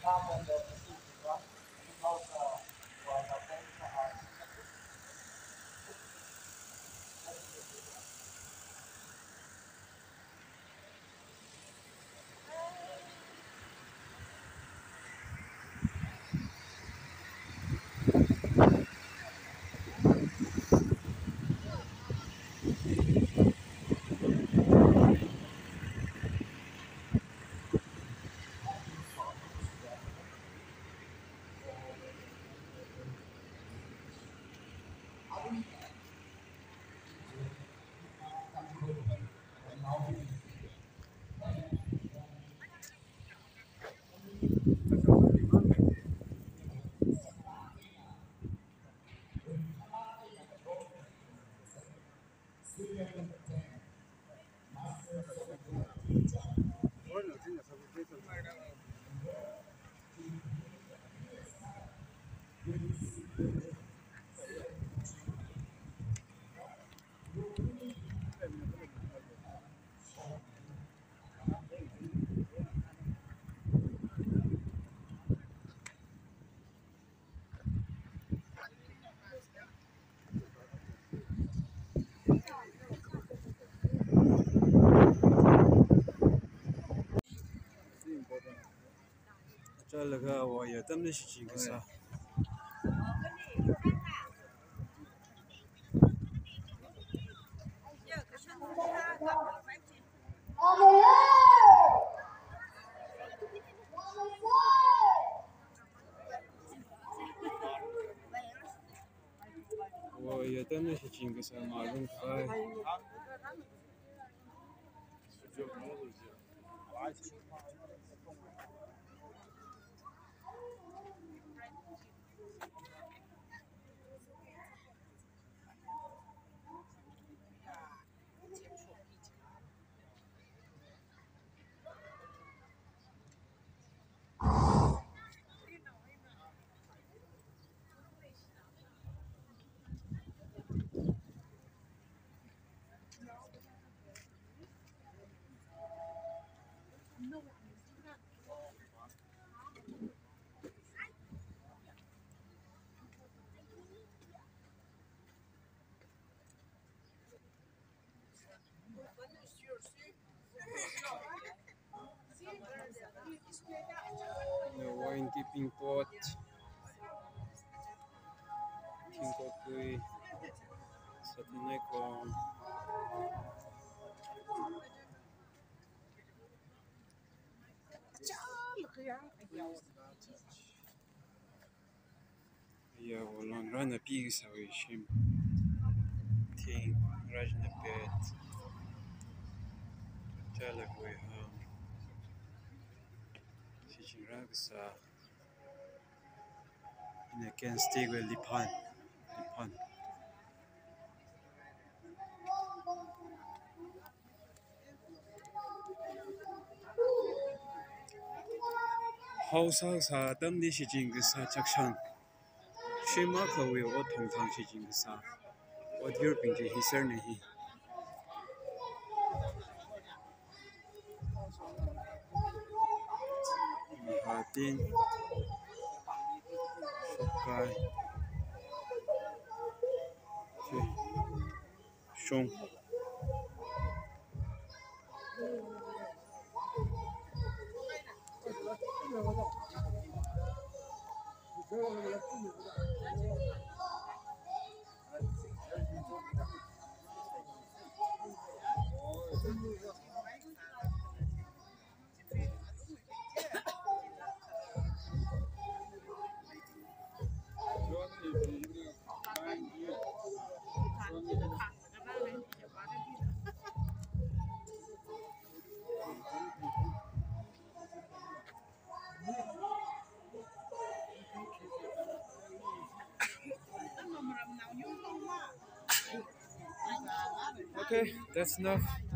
这那个我也真的是几个啥？我也真的是几个啥？马龙开。The wine dipping pot. Tangkhul sa tinay ko. Я волон рано писавшим. Тин ражна пет. Телегой Сичин рагса. In again stay with Lipan. Hausa sa dam ni si jing sa chakshan. Shima ko we o thong thang si jing sa. O dir ping ji hisar ne hi. Mahatin. Shokai. Shong. Okay, that's enough.